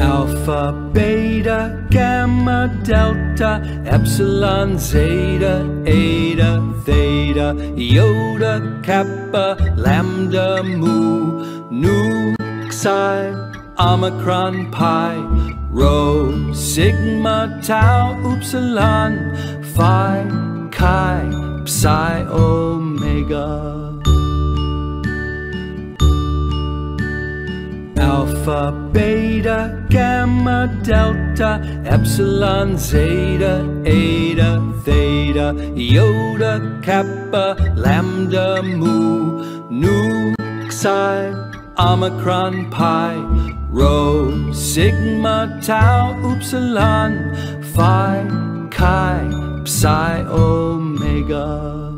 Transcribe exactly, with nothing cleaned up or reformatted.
Alpha, beta, gamma, delta, epsilon, zeta, eta, theta, iota, kappa, lambda, mu, nu, psi, omicron, pi, rho, sigma, tau, upsilon, phi, chi, psi, omega. Alpha, beta, gamma, delta, epsilon, zeta, eta, theta, iota, kappa, lambda, mu, nu, psi, omicron, pi, rho, sigma, tau, upsilon, phi, chi, psi, omega.